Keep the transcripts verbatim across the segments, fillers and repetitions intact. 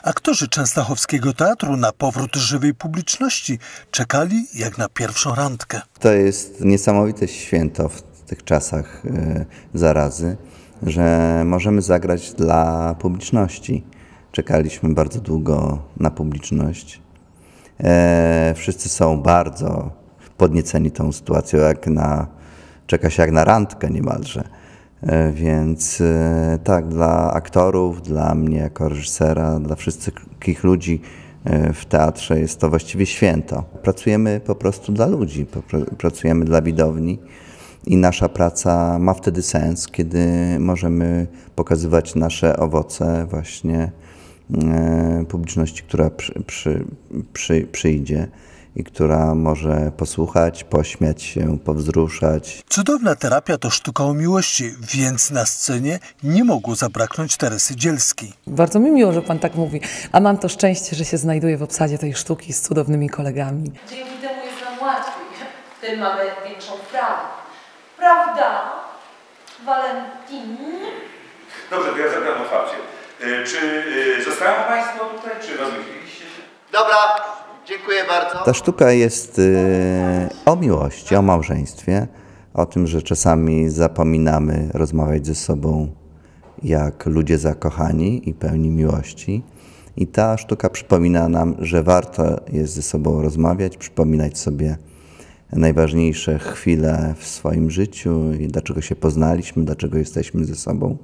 Aktorzy częstochowskiego teatru na powrót żywej publiczności czekali jak na pierwszą randkę. To jest niesamowite święto w tych czasach y, zarazy, że możemy zagrać dla publiczności. Czekaliśmy bardzo długo na publiczność. E, wszyscy są bardzo podnieceni tą sytuacją, jak na, czeka się jak na randkę niemalże. E, więc e, tak, dla aktorów, dla mnie jako reżysera, dla wszystkich ludzi e, w teatrze jest to właściwie święto. Pracujemy po prostu dla ludzi, pracujemy dla widowni i nasza praca ma wtedy sens, kiedy możemy pokazywać nasze owoce właśnie publiczności, która przy, przy, przy, przyjdzie i która może posłuchać, pośmiać się, powzruszać. Cudowna terapia to sztuka o miłości, więc na scenie nie mogło zabraknąć Teresy Dzielskiej. Bardzo mi miło, że pan tak mówi, a mam to szczęście, że się znajduję w obsadzie tej sztuki z cudownymi kolegami. Dzięki temu jest nam łatwiej, wtedy mamy większą wprawę. Prawda, Valentin? Dobrze, to ja zagram otwarcie. Czy zostają Państwo tutaj, czy rozmyśliliście się? Dobra, dziękuję bardzo. Ta sztuka jest y, o miłości, o małżeństwie, o tym, że czasami zapominamy rozmawiać ze sobą jak ludzie zakochani i pełni miłości. I ta sztuka przypomina nam, że warto jest ze sobą rozmawiać, przypominać sobie najważniejsze chwile w swoim życiu i dlaczego się poznaliśmy, dlaczego jesteśmy ze sobą.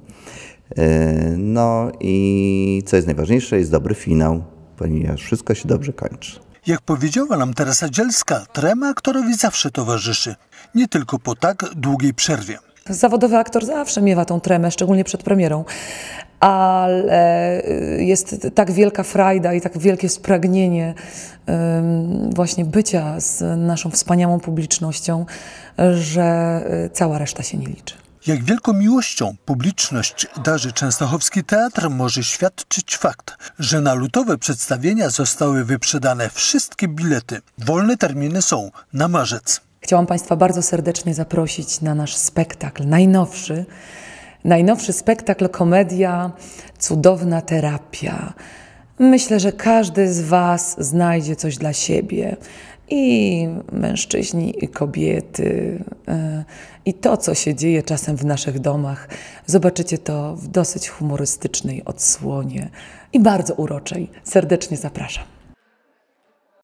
No i co jest najważniejsze, jest dobry finał, ponieważ wszystko się dobrze kończy. Jak powiedziała nam Teresa Dzielska, trema aktorowi zawsze towarzyszy, nie tylko po tak długiej przerwie. Zawodowy aktor zawsze miewa tą tremę, szczególnie przed premierą, ale jest tak wielka frajda i tak wielkie spragnienie właśnie bycia z naszą wspaniałą publicznością, że cała reszta się nie liczy. Jak wielką miłością publiczność darzy częstochowski teatr, może świadczyć fakt, że na lutowe przedstawienia zostały wyprzedane wszystkie bilety. Wolne terminy są na marzec. Chciałam Państwa bardzo serdecznie zaprosić na nasz spektakl, najnowszy, najnowszy spektakl, komedia Cudowna terapia. Myślę, że każdy z Was znajdzie coś dla siebie. I mężczyźni, i kobiety, i to, co się dzieje czasem w naszych domach. Zobaczycie to w dosyć humorystycznej odsłonie i bardzo uroczej. Serdecznie zapraszam.